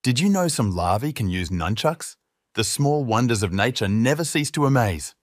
Did you know some larvae can use nunchucks? The small wonders of nature never cease to amaze.